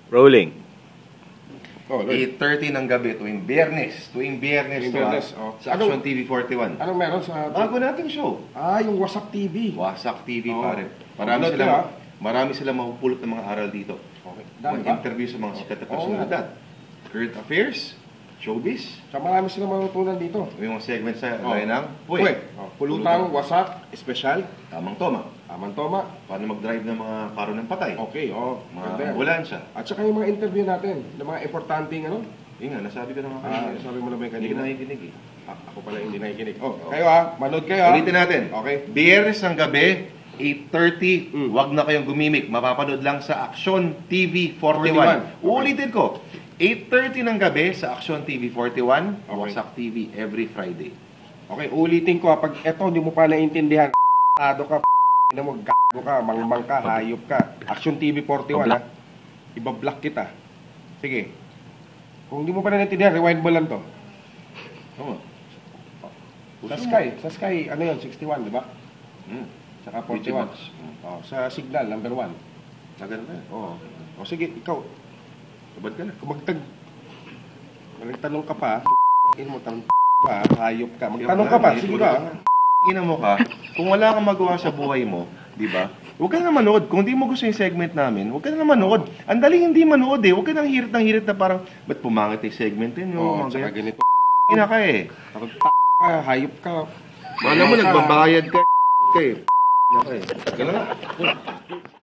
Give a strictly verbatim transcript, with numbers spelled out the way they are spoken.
Rolling. Oh, eight thirty ng gabi, tuwing Biyernes. Tuwing Biyernes, Tuwing Biyernes, to, oh. sa Action T V forty-one. Anong meron sa... Bago nating show. Ah, yung Wasak T V. Wasak T V, Oh. pare. Marami Oh, sila, ka, marami sila mapupulot ng mga aral dito. Okay. Mga Dami ba? interview sa mga sikat na Oo, personalidad. Current affairs, showbiz, So marami silang matutunan dito. yung mga segment sa Oh. gaya ng Puwe. Puwe. Oh, Pulutang, Wasak, Espesyal, Tamang Toma. Tamang Toma. Paano mag-drive ng mga karo ng patay. Okay, oh. Mga Ganda yan. ambulansya. At saka yung mga interview natin, ng mga importanteng ano. Yun nga, nasabi ko naman Ah, kanina. sabi mo na ba yung Hindi ka kanina? nakikinig eh. Ah, ako pala hindi nakikinig. Oh, kayo ah, manood kayo ah. Ulitin natin. Okay. Biyernes ng gabi, eight thirty. Mm. Huwag na kayong gumimik. Mapapanood lang sa Action T V forty-one. forty-one. Uulitin ko. eight thirty ng gabi sa Action T V forty-one. Okay. Wasak T V every Friday. Okay, ulitin ko ah, pag eto hindi mo pa naiintindihan, ado ka, na mo, gago ka, mangmang ka, hayop ka. Action T V forty-one Pablock. ah. Iba-block kita. Sige. Kung hindi mo pa naiintindihan, rewind mo lang to. Oo. Sa Sky, sa Sky, ano yun, sixty-one, di ba? Hmm. Saka forty-one. Box. Oh, sa Signal, number one. Tagal na. Oo. O sige, ikaw, Sabad ka na. kung magtag... Magtanong ka pa, in mo, tanong pa, hayop ka. Magtanong ka pa, sige ka. Ina mo ka, kung wala kang magawa sa buhay mo, di ba? Huwag ka na manood. Kung di mo gusto yung segment namin, huwag ka na manood. Ang daling hindi manood eh. Huwag ka nang hirit ng hirit na parang, ba't pumangit yung segment yun? Oo, Yung saka mga ganito. ina ka eh. Takot ka, hayop ka. Alam mo, nagbabayad ka. Ka eh. Ina ka eh. Ganun.